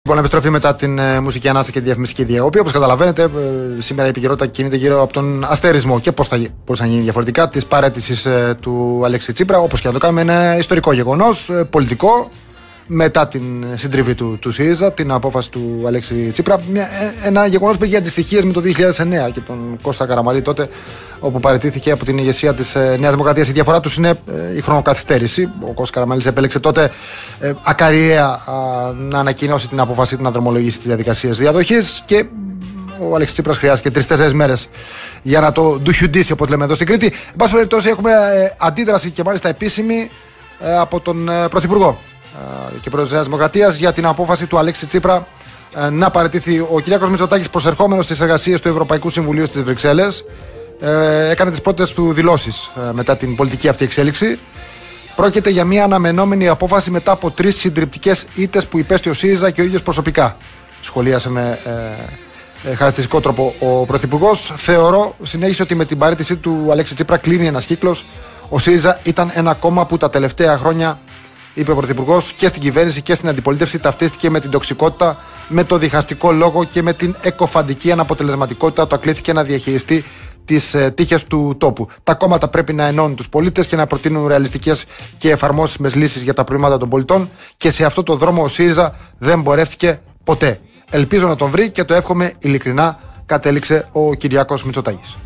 Λοιπόν, επιστροφή μετά την μουσική ανάσα και τη διαφημιστική διακοπή. Όπως καταλαβαίνετε, σήμερα η επικαιρότητα κινείται γύρω από τον αστερισμό και πώς θα μπορούσε να γίνει διαφορετικά της παραίτησης του Αλέξη Τσίπρα. Όπως και να το κάνουμε, ένα ιστορικό γεγονός, πολιτικό, μετά την συντριβή του ΣΥΡΙΖΑ, την απόφαση του Αλέξη Τσίπρα. Ένα γεγονός που έχει αντιστοιχίες με το 2009 και τον Κώστα Καραμανλή τότε, όπου παραιτήθηκε από την ηγεσία της Νέας Δημοκρατίας. Η διαφορά τους είναι η χρονοκαθυστέρηση. Ο Κώστας Καραμανλής επέλεξε τότε ακαριέα να ανακοινώσει την απόφαση του να δρομολογήσει τις διαδικασίες διαδοχής και ο Αλέξης Τσίπρας χρειάστηκε 3-4 μέρες για να το ντουχιουντήσει, όπως λέμε εδώ στην Κρήτη. Εν πάση περιπτώσει, έχουμε αντίδραση και μάλιστα επίσημη από τον Πρωθυπουργό και Πρόεδρο της Νέας Δημοκρατίας για την απόφαση του Αλέξη Τσίπρα να παραιτηθεί. Ο Κυριάκος Μητσοτάκης, προσερχόμενος στις εργασίες του Ευρωπαϊκού Συμβουλίου στις Βρυξέλλες, έκανε τις πρώτες του δηλώσεις μετά την πολιτική αυτή εξέλιξη. Πρόκειται για μια αναμενόμενη απόφαση μετά από 3 συντριπτικές ήττες που υπέστη ο ΣΥΡΙΖΑ και ο ίδιος προσωπικά. Σχολίασε με χαρακτηριστικό τρόπο ο Πρωθυπουργός. Θεωρώ, συνέχισε, ότι με την παραίτησή του Αλέξη Τσίπρα κλείνει ένας κύκλος. Ο ΣΥΡΙΖΑ ήταν ένα κόμμα που τα τελευταία χρόνια, είπε ο Πρωθυπουργός, και στην κυβέρνηση και στην αντιπολίτευση ταυτίστηκε με την τοξικότητα, με το διχαστικό λόγο και με την εκοφαντική αναποτελεσματικότητα. Το ακλήθηκε να διαχειριστεί τις τύχες του τόπου. Τα κόμματα πρέπει να ενώνουν τους πολίτες και να προτείνουν ρεαλιστικές και εφαρμόσιμες λύσεις για τα προβλήματα των πολιτών, και σε αυτό το δρόμο ο ΣΥΡΙΖΑ δεν πορεύτηκε ποτέ. Ελπίζω να τον βρει και το εύχομαι ειλικρινά, κατέληξε ο Κυριάκος Μητσοτάκης.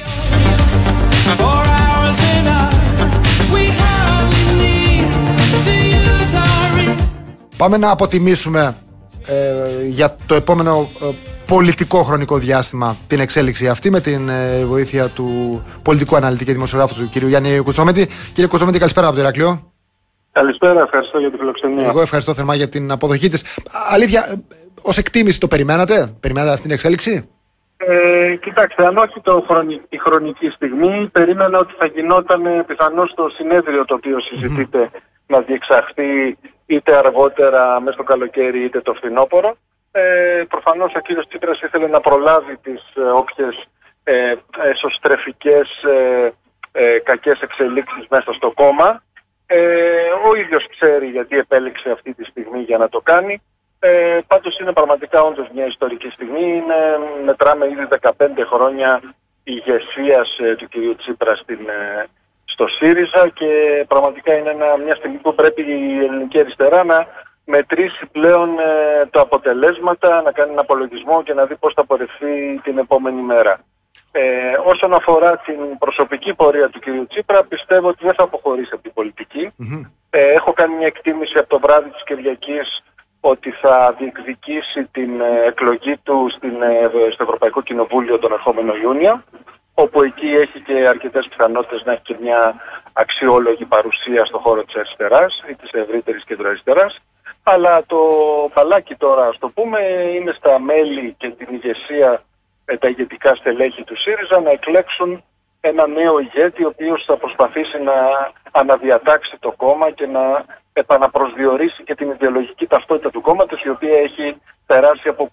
Πάμε να αποτιμήσουμε για το επόμενο πολιτικό χρονικό διάστημα την εξέλιξη αυτή, με την βοήθεια του πολιτικού αναλυτή και δημοσιογράφου του κ. Γιάννη Κουτσόμετη. Κύριε Κουτσόμετη, καλησπέρα από το Ηράκλειο. Καλησπέρα, ευχαριστώ για την φιλοξενία. Εγώ ευχαριστώ θερμά για την αποδοχή της. Αλήθεια, ως εκτίμηση το περιμένατε αυτή την εξέλιξη? Κοιτάξτε, αν όχι η χρονική στιγμή, περίμενα ότι θα γινόταν πιθανώς το συνέδριο το οποίο συζητείται να διεξαχθεί είτε αργότερα μέσα στο καλοκαίρι είτε το φθινόπωρο. Προφανώς ο κύριος Τσίπρας ήθελε να προλάβει τις όποιες εσωστρεφικές κακές εξελίξεις μέσα στο κόμμα. Ο ίδιος ξέρει γιατί επέλεξε αυτή τη στιγμή για να το κάνει. Πάντως είναι πραγματικά όντως μια ιστορική στιγμή. Μετράμε ήδη 15 χρόνια ηγεσίας του κυρίου Τσίπρα στο ΣΥΡΙΖΑ και πραγματικά είναι μια στιγμή που πρέπει η ελληνική αριστερά να μετρήσει πλέον τα αποτελέσματα, να κάνει ένα απολογισμό και να δει πώς θα πορευθεί την επόμενη μέρα. Όσον αφορά την προσωπική πορεία του κυρίου Τσίπρα, πιστεύω ότι δεν θα αποχωρήσει από την πολιτική. Έχω κάνει μια εκτίμηση από το βράδυ της Κυριακής ότι θα διεκδικήσει την εκλογή του στο Ευρωπαϊκό Κοινοβούλιο τον ερχόμενο Ιούνιο, όπου εκεί έχει και αρκετές πιθανότητες να έχει και μια αξιόλογη παρουσία στον χώρο της αριστεράς ή της ευρύτερης κεντροαριστεράς. Αλλά το μπαλάκι τώρα, ας το πούμε, είναι στα μέλη και την ηγεσία, τα ηγετικά στελέχη του ΣΥΡΙΖΑ, να εκλέξουν ένα νέο ηγέτη, ο οποίος θα προσπαθήσει να αναδιατάξει το κόμμα και να επαναπροσδιορίσει και την ιδεολογική ταυτότητα του κόμματος, η οποία έχει περάσει από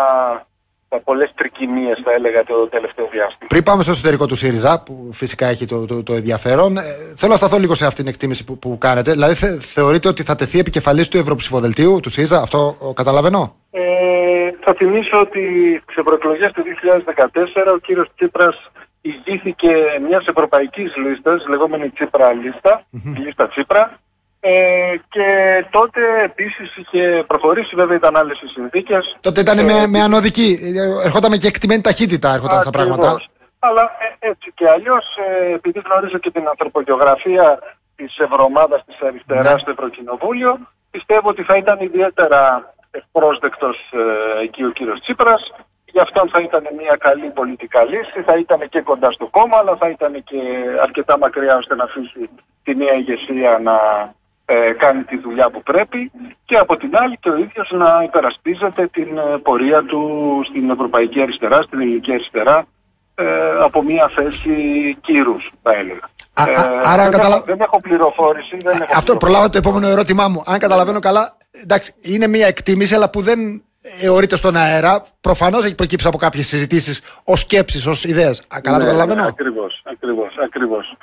πολλές τρικυμίες, θα έλεγα, το τελευταίο διάστημα. Πριν πάμε στο εσωτερικό του ΣΥΡΙΖΑ, που φυσικά έχει το ενδιαφέρον, θέλω να σταθώ λίγο σε αυτήν την εκτίμηση που κάνετε. Δηλαδή, θεωρείτε ότι θα τεθεί επικεφαλής του Ευρωψηφοδελτίου του ΣΥΡΙΖΑ? Αυτό καταλαβαίνω. Θα θυμίσω ότι στις ευρωεκλογές του 2014 ο κύριος Τσίπρας ηγήθηκε μιας ευρωπαϊκής λίστας, λεγόμενη Τσίπρα λίστα, η λίστα Τσίπρα, και τότε επίσης είχε προχωρήσει, βέβαια ήταν άλλες οι συνθήκες. Τότε ήταν με ανωδική, ερχόταν με και εκτιμένη ταχύτητα, έρχονταν στα πράγματα. Αλλά έτσι και αλλιώς, επειδή γνωρίζω και την ανθρωπογεωγραφία της Ευρωομάδας της Αριστεράς στο Ευρωκοινοβούλιο, πιστεύω ότι θα ήταν ιδιαίτερα ευπρόσδεκτος εκεί ο κύριος Τσίπρας. Γι' αυτό θα ήταν μια καλή πολιτικά λύση, θα ήταν και κοντά στο κόμμα, αλλά θα ήταν και αρκετά μακριά ώστε να αφήσει τη νέα ηγεσία να κάνει τη δουλειά που πρέπει, και από την άλλη και ο ίδιος να υπερασπίζεται την πορεία του στην ευρωπαϊκή αριστερά, στην ελληνική αριστερά, από μια θέση κύρους, θα έλεγα. Άρα δεν έχω πληροφόρηση. Αυτό προλάβα το επόμενο ερώτημά μου. Αν καταλαβαίνω καλά, εντάξει, είναι μια εκτίμηση, αλλά που δεν αιωρείται στον αέρα. Προφανώς έχει προκύψει από κάποιες συζητήσεις ως σκέψεις, ως ιδέες. Καλά το καταλαβαίνω. Ακριβώς.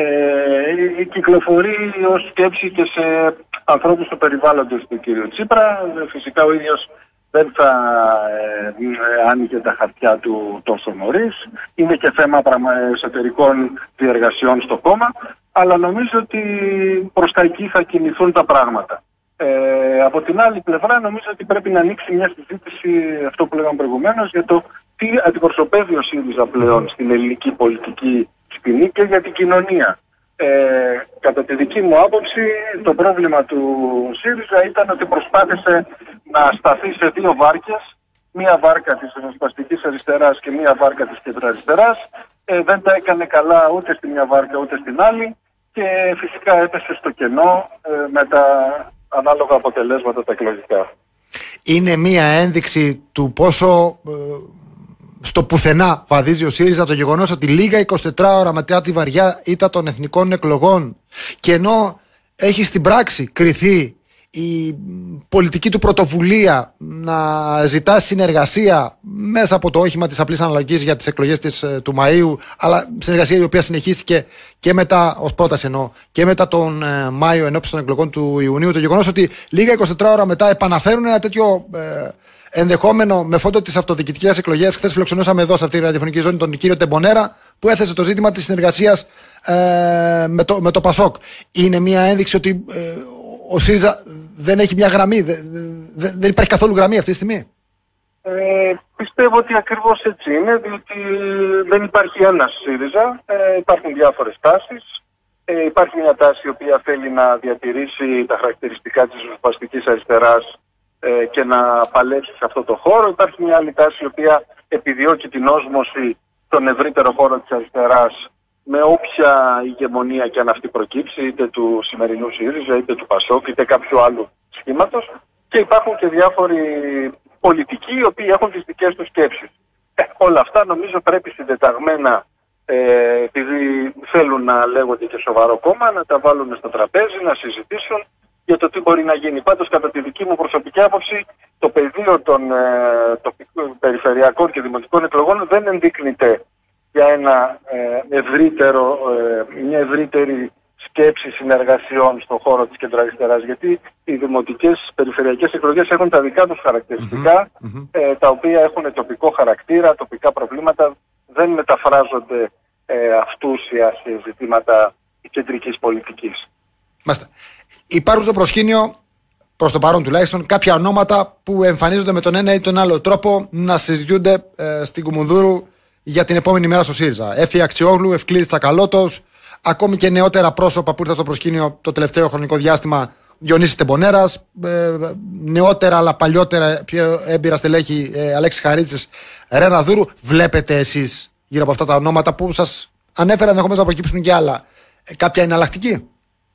Κυκλοφορεί ως σκέψη και σε ανθρώπους του περιβάλλοντος του κ. Τσίπρα. Φυσικά ο ίδιος δεν θα άνοιγε τα χαρτιά του τόσο νωρίς. Είναι και θέμα εσωτερικών διεργασιών στο κόμμα, αλλά νομίζω ότι προς τα εκεί θα κινηθούν τα πράγματα. Από την άλλη πλευρά νομίζω ότι πρέπει να ανοίξει μια συζήτηση, αυτό που λέγαμε προηγουμένως, για το τι αντιπροσωπεύει ο ΣΥΡΙΖΑ πλέον στην ελληνική πολιτική σκηνή και για την κοινωνία. Κατά τη δική μου άποψη, το πρόβλημα του ΣΥΡΙΖΑ ήταν ότι προσπάθησε να σταθεί σε δύο βάρκες, μία βάρκα της ριζοσπαστικής αριστεράς και μία βάρκα της κεντροαριστεράς. Δεν τα έκανε καλά ούτε στη μια βάρκα ούτε στην άλλη και φυσικά έπεσε στο κενό με τα ανάλογα αποτελέσματα τα εκλογικά. Είναι μία ένδειξη του πόσο στο πουθενά βαδίζει ο ΣΥΡΙΖΑ το γεγονός ότι λίγα 24 ώρα μετά τη βαριά ήττα των εθνικών εκλογών, και ενώ έχει στην πράξη κριθεί η πολιτική του πρωτοβουλία να ζητά συνεργασία μέσα από το όχημα της απλής αναλλαγής για τις εκλογές του Μαΐου, αλλά συνεργασία η οποία συνεχίστηκε και μετά, ως πρόταση εννοώ, και μετά τον Μάιο ενώπιση των εκλογών του Ιουνίου, το γεγονός ότι λίγα 24 ώρα μετά επαναφέρουν ένα τέτοιο ενδεχόμενο με φόντο τις αυτοδιοικητικές εκλογές. Χθες φιλοξενούσαμε εδώ σε αυτή τη ραδιοφωνική ζώνη τον κύριο Τεμπονέρα, που έθεσε το ζήτημα της συνεργασίας με το ΠΑΣΟΚ. Είναι μια ένδειξη ότι ο ΣΥΡΙΖΑ δεν έχει μια γραμμή, δεν υπάρχει καθόλου γραμμή αυτή τη στιγμή. Πιστεύω ότι ακριβώς έτσι είναι, διότι δεν υπάρχει ένας ΣΥΡΙΖΑ, υπάρχουν διάφορες τάσεις. Υπάρχει μια τάση η οποία θέλει να διατηρήσει τα χαρακτηριστικά της ριζοσπαστικής αριστεράς και να παλέψει σε αυτό το χώρο. Υπάρχει μια άλλη τάση η οποία επιδιώκει την όσμωση στον ευρύτερο χώρο της αριστεράς με όποια ηγεμονία και αν αυτή προκύψει, είτε του σημερινού ΣΥΡΙΖΑ, είτε του ΠΑΣΟΚ, είτε κάποιου άλλου σχήματος. Και υπάρχουν και διάφοροι πολιτικοί οι οποίοι έχουν τις δικές τους σκέψεις. Όλα αυτά νομίζω πρέπει συντεταγμένα, επειδή θέλουν να λέγονται και σοβαρό κόμμα, να τα βάλουν στο τραπέζι, να συζητήσουν για το τι μπορεί να γίνει. Πάντως, κατά τη δική μου προσωπική άποψη, το πεδίο των περιφερειακών και δημοτικών εκλογών δεν ενδείκνυται για μια ευρύτερη σκέψη συνεργασιών στον χώρο της κεντροαριστεράς. Γιατί οι δημοτικές περιφερειακές εκλογές έχουν τα δικά τους χαρακτηριστικά, τα οποία έχουν τοπικό χαρακτήρα, τοπικά προβλήματα, δεν μεταφράζονται αυτούσια σε ζητήματα κεντρικής πολιτικής. Υπάρχουν στο προσκήνιο, προς το παρόν τουλάχιστον, κάποια ονόματα που εμφανίζονται με τον ένα ή τον άλλο τρόπο να συζητιούνται στην Κουμουνδούρου για την επόμενη μέρα στο ΣΥΡΙΖΑ. Έφη Αξιόγλου, Ευκλήδης Τσακαλώτος, ακόμη και νεότερα πρόσωπα που ήρθαν στο προσκήνιο το τελευταίο χρονικό διάστημα, Διονύσης Τεμπονέρας, νεότερα αλλά παλιότερα πιο έμπειρα στελέχη, Αλέξης Χαρίτσης, Ρένα Δούρου. Βλέπετε εσείς γύρω από αυτά τα ονόματα που σας ανέφερα, ενδεχομένως να προκύψουν και άλλα, κάποια εναλλακτική?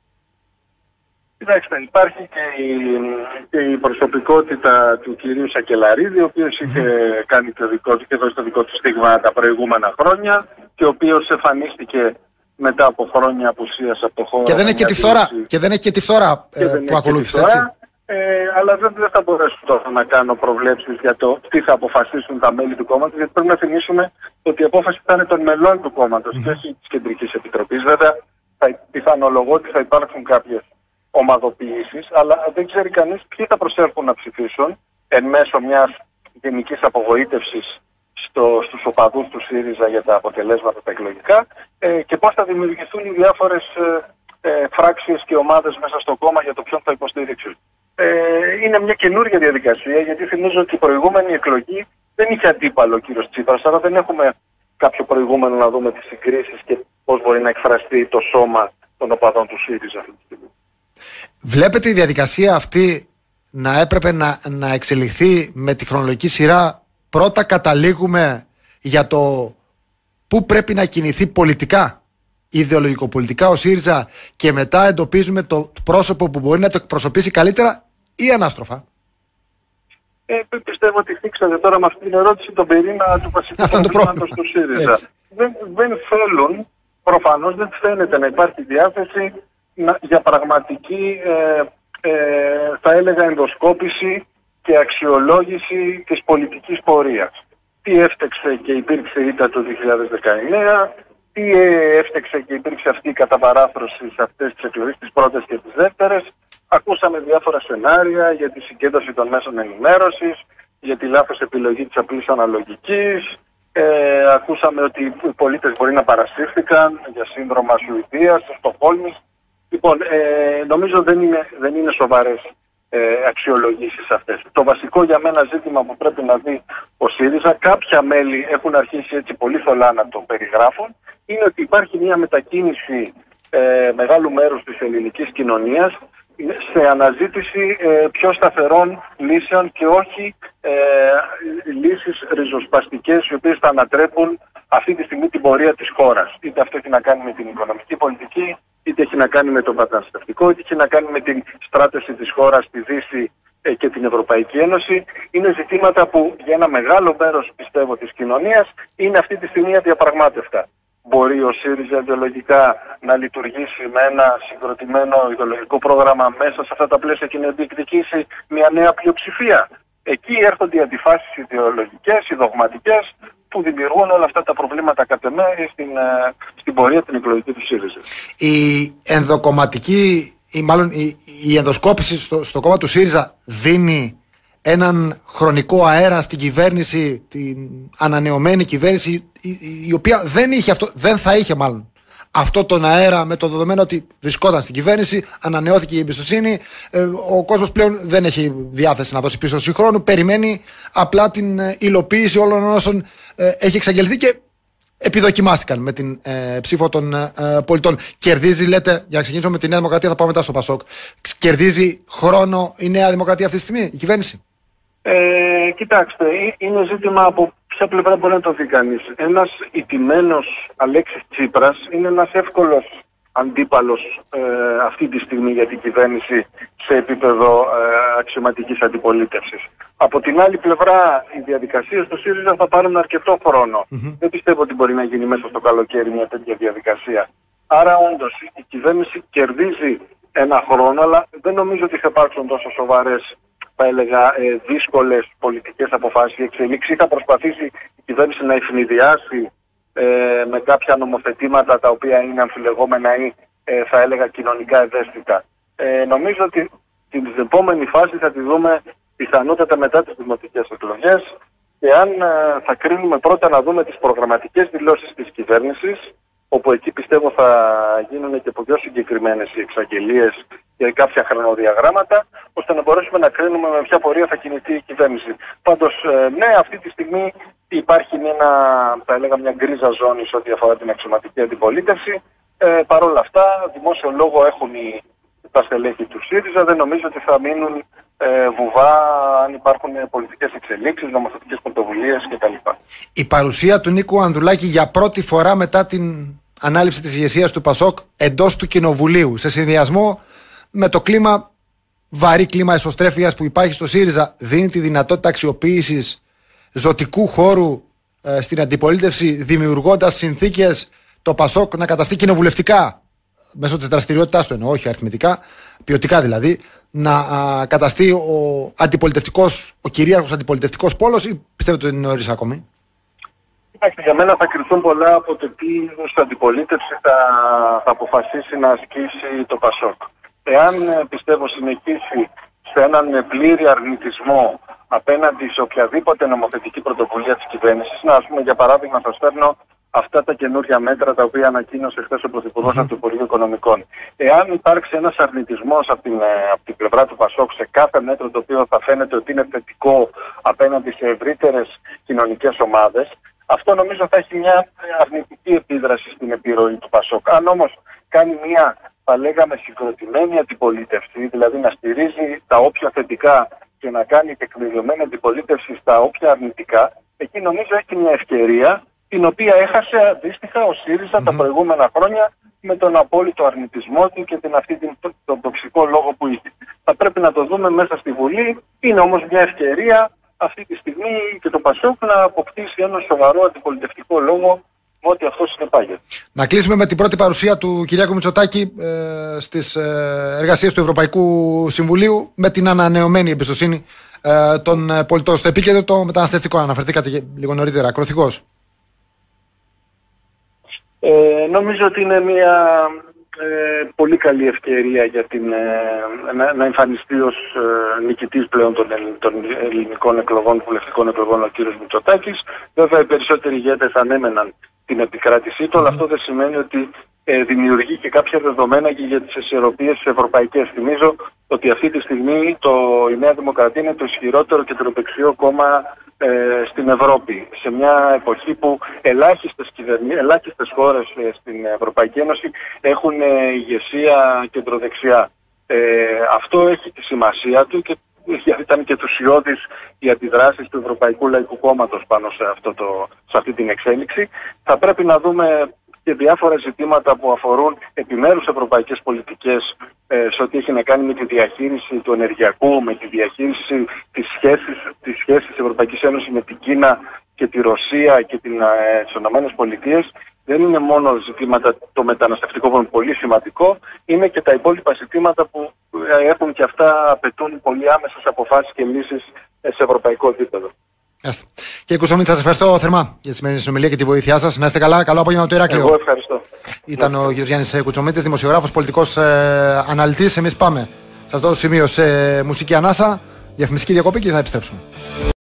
Κοιτάξτε, υπάρχει και η προσωπικότητα του κυρίου Σακελαρίδη, ο οποίος είχε κάνει το δικό του και δώσει το δικό του στίγμα τα προηγούμενα χρόνια και ο οποίος εμφανίστηκε μετά από χρόνια απουσίας από το χώρο. Και δεν έχει και τη φθορά, που ακολούθησε, έτσι. Αλλά δεν θα μπορέσω τώρα να κάνω προβλέψεις για το τι θα αποφασίσουν τα μέλη του κόμματος, γιατί πρέπει να θυμίσουμε ότι η απόφαση θα είναι των μελών του κόμματος και όχι της Κεντρικής Επιτροπής. Βέβαια, πιθανολογώ ότι θα υπάρξουν κάποιες ομαδοποιήσεις, αλλά δεν ξέρει κανείς ποιοι θα προσέλθουν να ψηφίσουν εν μέσω μιας γενικής απογοήτευσης στους οπαδούς του ΣΥΡΙΖΑ για τα αποτελέσματα τα εκλογικά και πώς θα δημιουργηθούν οι διάφορες φράξεις και ομάδες μέσα στο κόμμα για το ποιον θα υποστήριξουν. Είναι μια καινούργια διαδικασία, γιατί θυμίζω ότι η προηγούμενη εκλογή δεν είχε αντίπαλο ο κύριος Τσίπρας, άρα δεν έχουμε κάποιο προηγούμενο να δούμε τις συγκρίσεις και πώς μπορεί να εκφραστεί το σώμα των οπαδών του ΣΥΡΙΖΑ αυτή τη στιγμή. Βλέπετε η διαδικασία αυτή να έπρεπε να εξελιχθεί με τη χρονολογική σειρά? Πρώτα καταλήγουμε για το πού πρέπει να κινηθεί πολιτικά, ιδεολογικοπολιτικά ο ΣΥΡΙΖΑ, και μετά εντοπίζουμε το πρόσωπο που μπορεί να το εκπροσωπήσει καλύτερα, ή ανάστροφα? Πιστεύω ότι θίξατε τώρα με αυτή την ερώτηση τον πυρήνα του βασικού προβλήματος του ΣΥΡΙΖΑ. Δεν θέλουν, προφανώς δεν φαίνεται να υπάρχει διάθεση για πραγματική, θα έλεγα, ενδοσκόπηση και αξιολόγηση της πολιτικής πορείας. Τι έφτεξε και υπήρξε ήττα το 2019, τι έφτεξε και υπήρξε αυτή η καταπαράθρωση σε αυτές τις εκλογές, τις πρώτες και τις δεύτερες. Ακούσαμε διάφορα σενάρια για τη συγκέντρωση των μέσων ενημέρωσης, για τη λάθος επιλογή της απλής αναλογικής. Ακούσαμε ότι οι πολίτες μπορεί να παρασύρθηκαν για σύνδρομα Σουηδίας, στο Στοκχόλμης. Λοιπόν, νομίζω δεν είναι σοβαρές αξιολογήσεις αυτές. Το βασικό για μένα ζήτημα που πρέπει να δει ο ΣΥΡΙΖΑ, κάποια μέλη έχουν αρχίσει έτσι πολύ θολά να το περιγράφουν, είναι ότι υπάρχει μια μετακίνηση μεγάλου μέρους της ελληνικής κοινωνίας σε αναζήτηση πιο σταθερών λύσεων και όχι λύσεις ριζοσπαστικές οι οποίες θα ανατρέπουν αυτή τη στιγμή την πορεία της χώρας. Είτε αυτό έχει να κάνει με την οικονομική πολιτική, είτε έχει να κάνει με το μεταναστευτικό, είτε έχει να κάνει με την στράτευση της χώρας στη Δύση και την Ευρωπαϊκή Ένωση. Είναι ζητήματα που για ένα μεγάλο μέρος, πιστεύω, της κοινωνίας είναι αυτή τη στιγμή αδιαπραγμάτευτα. Μπορεί ο ΣΥΡΙΖΑ ιδεολογικά να λειτουργήσει με ένα συγκροτημένο ιδεολογικό πρόγραμμα μέσα σε αυτά τα πλαίσια και να διεκδικήσει μια νέα πλειοψηφία? Εκεί έρχονται οι αντιφάσεις ιδεολογικές, οι δογματικές, που δημιουργούν όλα αυτά τα προβλήματα κατ' εμέ στην πορεία την εκλογική του ΣΥΡΙΖΑ. Η ενδοκομματική, ή μάλλον η ενδοσκόπηση στο κόμμα του ΣΥΡΙΖΑ δίνει έναν χρονικό αέρα στην κυβέρνηση, την ανανεωμένη κυβέρνηση, η οποία δεν θα είχε μάλλον αυτό τον αέρα, με το δεδομένο ότι βρισκόταν στην κυβέρνηση, ανανεώθηκε η εμπιστοσύνη, ο κόσμος πλέον δεν έχει διάθεση να δώσει πίσω συγχρόνου, περιμένει απλά την υλοποίηση όλων όσων έχει εξαγγελθεί και επιδοκιμάστηκαν με την ψήφο των πολιτών. Κερδίζει, λέτε, για να ξεκινήσουμε με τη Νέα Δημοκρατία, θα πάω μετά στο ΠΑΣΟΚ. Κερδίζει χρόνο η Νέα Δημοκρατία αυτή τη στιγμή, η κυβέρνηση? Κοιτάξτε, είναι ζήτημα από ποια πλευρά μπορεί να το δει κανείς. Ένας ηττημένος Αλέξης Τσίπρας είναι ένας εύκολος αντίπαλος αυτή τη στιγμή για την κυβέρνηση σε επίπεδο αξιωματικής αντιπολίτευσης. Από την άλλη πλευρά, οι διαδικασίες του ΣΥΡΙΖΑ θα πάρουν αρκετό χρόνο. Δεν πιστεύω ότι μπορεί να γίνει μέσα στο καλοκαίρι μια τέτοια διαδικασία. Άρα όντως η κυβέρνηση κερδίζει ένα χρόνο, αλλά δεν νομίζω ότι θα υπάρξουν τόσο σοβαρές, θα έλεγα, δύσκολες πολιτικές αποφάσεις. Η εξελίξη θα προσπαθήσει η κυβέρνηση να ευνηδιάσει με κάποια νομοθετήματα τα οποία είναι αμφιλεγόμενα ή θα έλεγα κοινωνικά ευαίσθητα. Νομίζω ότι την επόμενη φάση θα τη δούμε πιθανότατα μετά τις δημοτικές εκλογές, και αν θα κρίνουμε πρώτα να δούμε τις προγραμματικές δηλώσεις της κυβέρνησης, όπου εκεί πιστεύω θα γίνουν και πιο συγκεκριμένες οι εξαγγελίες και κάποια χρονοδιαγράμματα, ώστε να μπορέσουμε να κρίνουμε με ποια πορεία θα κινηθεί η κυβέρνηση. Πάντως, ναι, αυτή τη στιγμή υπάρχει θα έλεγα, μια γκρίζα ζώνη σε ό,τι αφορά την αξιωματική αντιπολίτευση. Παρ' όλα αυτά, δημόσιο λόγο έχουν τα στελέχη του ΣΥΡΙΖΑ. Δεν νομίζω ότι θα μείνουν βουβά αν υπάρχουν πολιτικές εξελίξεις, νομοθετικές πρωτοβουλίες κτλ. Η παρουσία του Νίκου Ανδρουλάκη για πρώτη φορά μετά την ανάληψη της ηγεσίας του ΠΑΣΟΚ εντός του Κοινοβουλίου, σε συνδυασμό με το βαρύ κλίμα εσωστρέφειας που υπάρχει στο ΣΥΡΙΖΑ, δίνει τη δυνατότητα αξιοποίησης ζωτικού χώρου στην αντιπολίτευση, δημιουργώντας συνθήκες το ΠΑΣΟΚ να καταστεί κοινοβουλευτικά μέσω της δραστηριότητάς του, όχι αριθμητικά, ποιοτικά δηλαδή, να καταστεί ο κυρίαρχος αντιπολιτευτικός πόλος, ή πιστεύετε ότι είναι νωρίς ακόμη? Για μένα θα κρυθούν πολλά από το τι είδους αντιπολίτευση θα αποφασίσει να ασκήσει το ΠΑΣΟΚ. Εάν, πιστεύω, συνεχίσει σε έναν πλήρη αρνητισμό απέναντι σε οποιαδήποτε νομοθετική πρωτοβουλία της κυβέρνησης, ας πούμε, για παράδειγμα, θα στέλνω αυτά τα καινούργια μέτρα τα οποία ανακοίνωσε χθες ο Πρωθυπουργός από το Υπουργείο Οικονομικών. Εάν υπάρξει ένας αρνητισμός από την πλευρά του ΠΑΣΟΚ σε κάθε μέτρο το οποίο θα φαίνεται ότι είναι θετικό απέναντι σε ευρύτερες κοινωνικές ομάδες, αυτό νομίζω θα έχει μια αρνητική επίδραση στην επιρροή του ΠΑΣΟΚ. Αν όμως κάνει μια, θα λέγαμε, συγκροτημένη αντιπολίτευση, δηλαδή να στηρίζει τα όποια θετικά και να κάνει τεκμηριωμένη αντιπολίτευση στα όποια αρνητικά, εκεί νομίζω έχει μια ευκαιρία την οποία έχασε αντίστοιχα ο ΣΥΡΙΖΑ τα προηγούμενα χρόνια με τον απόλυτο αρνητισμό του και τον τοξικό λόγο που είχε. Θα πρέπει να το δούμε μέσα στη Βουλή. Είναι όμως μια ευκαιρία αυτή τη στιγμή και το ΠΑΣΟΚ να αποκτήσει ένα σοβαρό αντιπολιτευτικό λόγο, ό,τι αυτό συνεπάγεται. Να κλείσουμε με την πρώτη παρουσία του Κυριάκου Μητσοτάκη στις εργασίες του Ευρωπαϊκού Συμβουλίου, με την ανανεωμένη εμπιστοσύνη των πολιτών. Στο επίκεντρο το μεταναστευτικό, αναφερθήκατε λίγο νωρίτερα, ακροθυγός. Νομίζω ότι είναι μια πολύ καλή ευκαιρία για να εμφανιστεί ως νικητής πλέον των ελληνικών εκλογών, βουλευτικών εκλογών ο κύριος Μητσοτάκης. Βέβαια οι περισσότεροι ηγέτες ανέμεναν την επικράτησή του, αλλά αυτό δεν σημαίνει ότι δημιουργεί και κάποια δεδομένα και για τις ισορροπίες ευρωπαϊκές. Θυμίζω ότι αυτή τη στιγμή η Νέα Δημοκρατία είναι το ισχυρότερο κεντροδεξιό κόμμα στην Ευρώπη. Σε μια εποχή που ελάχιστες χώρες στην Ευρωπαϊκή Ένωση έχουν ηγεσία κεντροδεξιά. Αυτό έχει τη σημασία του και ήταν και ενθουσιώδης οι αντιδράσεις του Ευρωπαϊκού Λαϊκού Κόμματος πάνω σε αυτή την εξέλιξη. Θα πρέπει να δούμε και διάφορα ζητήματα που αφορούν επιμέρους ευρωπαϊκές πολιτικές σε ό,τι έχει να κάνει με τη διαχείριση του ενεργειακού, με τη διαχείριση της σχέσης της Ευρωπαϊκής Ένωσης με την Κίνα και τη Ρωσία και τις Ηνωμένες Πολιτείες. Δεν είναι μόνο ζητήματα το μεταναστευτικό που είναι πολύ σημαντικό, είναι και τα υπόλοιπα ζητήματα που έχουν και αυτά απαιτούν πολύ άμεσες αποφάσεις και λύσεις σε ευρωπαϊκό επίπεδο. Κύριε Κουτσομίτη, σας ευχαριστώ θερμά για τη σημερινή συνομιλία και τη βοήθειά σας. Να είστε καλά. Καλό απόγευμα από το Ηράκλειο. Εγώ ευχαριστώ. Ήταν ο κ. Γιάννης Κουτσομίτης, δημοσιογράφος, πολιτικός αναλυτής. Εμείς πάμε σε αυτό το σημείο σε μουσική ανάσα, διαφημιστική διακοπή και θα επιστρέψουμε.